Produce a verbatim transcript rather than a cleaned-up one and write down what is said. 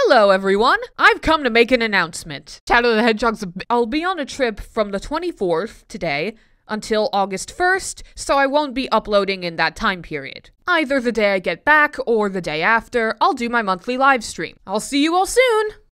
Hello everyone, I've come to make an announcement. Shadow the Hedgehog's a I'll be on a trip from the twenty-fourth, today, until August first, so I won't be uploading in that time period. Either the day I get back or the day after, I'll do my monthly live stream. I'll see you all soon!